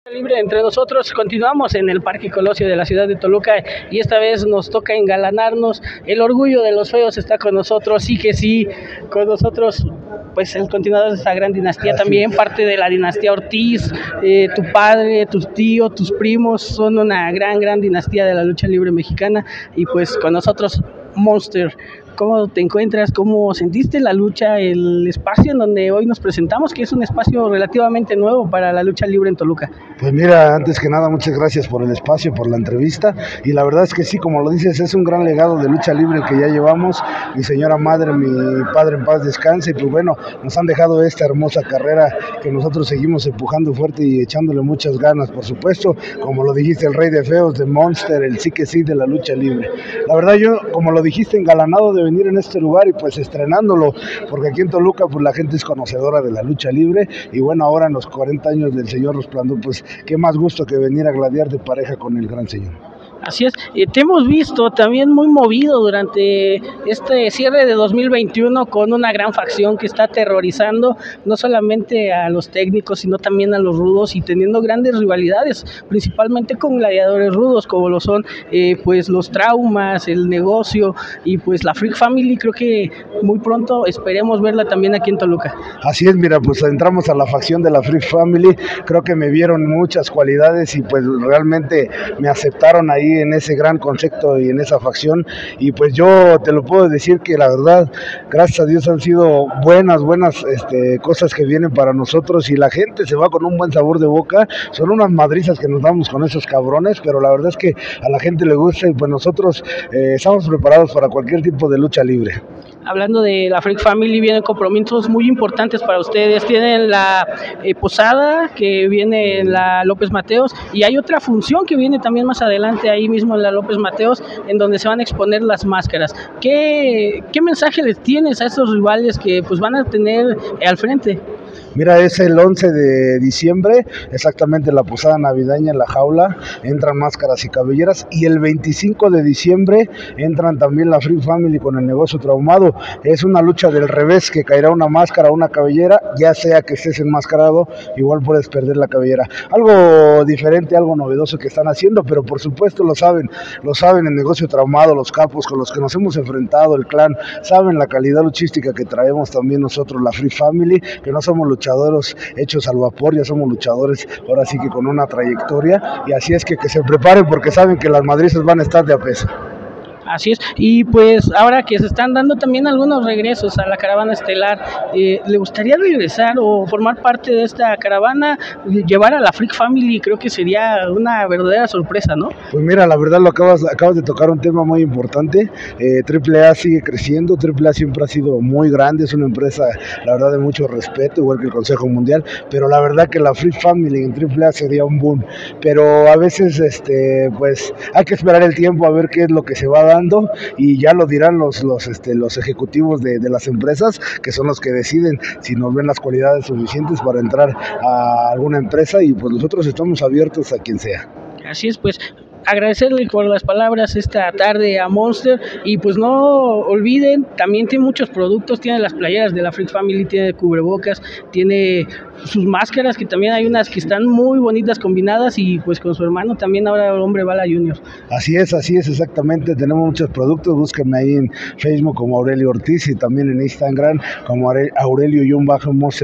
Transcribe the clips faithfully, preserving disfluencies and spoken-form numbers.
Libre entre nosotros, continuamos en el Parque Colosio de la ciudad de Toluca y esta vez nos toca engalanarnos. El orgullo de los feos está con nosotros, sí que sí, con nosotros pues el continuador de esta gran dinastía, también parte de la dinastía Ortiz. Eh, tu padre, tus tíos, tus primos son una gran, gran dinastía de la lucha libre mexicana y pues con nosotros Monster. ¿Cómo te encuentras? ¿Cómo sentiste la lucha? El espacio en donde hoy nos presentamos, que es un espacio relativamente nuevo para la lucha libre en Toluca. Pues mira, antes que nada, muchas gracias por el espacio, por la entrevista, y la verdad es que sí, como lo dices, es un gran legado de lucha libre que ya llevamos. Mi señora madre, mi padre en paz descanse, y pues bueno, nos han dejado esta hermosa carrera que nosotros seguimos empujando fuerte y echándole muchas ganas, por supuesto, como lo dijiste, el rey de feos, de Monster, el sí que sí de la lucha libre. La verdad, yo, como lo dijiste, engalanado de venir en este lugar y pues estrenándolo, porque aquí en Toluca pues la gente es conocedora de la lucha libre, y bueno, ahora en los cuarenta años del señor Resplandor, pues qué más gusto que venir a gladiar de pareja con el gran señor. Así es, eh, te hemos visto también muy movido durante este cierre de dos mil veintiuno con una gran facción que está aterrorizando no solamente a los técnicos, sino también a los rudos, y teniendo grandes rivalidades, principalmente con gladiadores rudos, como lo son eh, pues los Traumas, el Negocio y pues la Freak Family. Creo que muy pronto esperemos verla también aquí en Toluca. Así es, mira, pues entramos a la facción de la Freak Family, creo que me vieron muchas cualidades y pues realmente me aceptaron ahí en ese gran concepto y en esa facción, y pues yo te lo puedo decir que la verdad, gracias a Dios, han sido buenas, buenas este, cosas que vienen para nosotros, y la gente se va con un buen sabor de boca. Son unas madrizas que nos damos con esos cabrones, pero la verdad es que a la gente le gusta, y pues nosotros eh, estamos preparados para cualquier tipo de lucha libre. Hablando de la Freak Family, vienen compromisos muy importantes para ustedes. Tienen la eh, posada que viene en la López Mateos, y hay otra función que viene también más adelante ahí mismo en la López Mateos, en donde se van a exponer las máscaras. ¿Qué, qué mensaje les tienes a esos rivales que pues van a tener al frente? Mira, es el once de diciembre, exactamente la posada navideña en la jaula, entran máscaras y cabelleras, y el veinticinco de diciembre entran también la Free Family con el Negocio Traumado. Es una lucha del revés, que caerá una máscara o una cabellera, ya sea que estés enmascarado, igual puedes perder la cabellera. Algo diferente, algo novedoso que están haciendo, pero por supuesto lo saben, lo saben el Negocio Traumado, los capos con los que nos hemos enfrentado, el clan, saben la calidad luchística que traemos también nosotros, la Free Family, que no somos luchadores hechos al vapor, ya somos luchadores ahora sí que con una trayectoria, y así es que que se preparen, porque saben que las madrizas van a estar de a peso. Así es, y pues ahora que se están dando también algunos regresos a la caravana estelar, eh, ¿le gustaría regresar o formar parte de esta caravana, llevar a la Freak Family? Creo que sería una verdadera sorpresa, ¿no? Pues mira, la verdad lo acabas, acabas de tocar un tema muy importante. eh, Triple A sigue creciendo, Triple A siempre ha sido muy grande, es una empresa, la verdad, de mucho respeto, igual que el Consejo Mundial, pero la verdad que la Freak Family en Triple A sería un boom, pero a veces este, pues hay que esperar el tiempo a ver qué es lo que se va a dar, y ya lo dirán los los este los ejecutivos de, de las empresas, que son los que deciden si nos ven las cualidades suficientes para entrar a alguna empresa, y pues nosotros estamos abiertos a quien sea. Así es, pues agradecerle por las palabras esta tarde a Monster, y pues no olviden, también tiene muchos productos, tiene las playeras de la Freak Family, tiene cubrebocas, tiene sus máscaras, que también hay unas que están muy bonitas combinadas, y pues con su hermano también ahora el Hombre Bala Junior. Así es, así es, exactamente, tenemos muchos productos, búsquenme ahí en Facebook como Aurelio Ortiz, y también en Instagram como Aurelio-Monster-.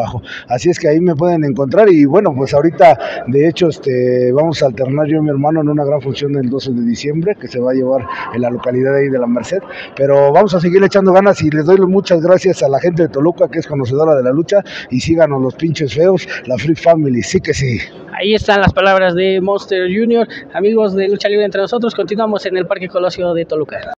Así es que ahí me pueden encontrar, y bueno, pues ahorita de hecho este vamos a alternar yo y mi hermano en una gran función el doce de diciembre que se va a llevar en la localidad de ahí de la Merced, pero vamos a seguir echando ganas, y les doy muchas gracias a la gente de Toluca, que es conocedora de la lucha, y síganos los pinches feos, la Free Family, sí que sí. Ahí están las palabras de Monster Junior. Amigos de Lucha Libre entre nosotros, continuamos en el Parque Colosio de Toluca.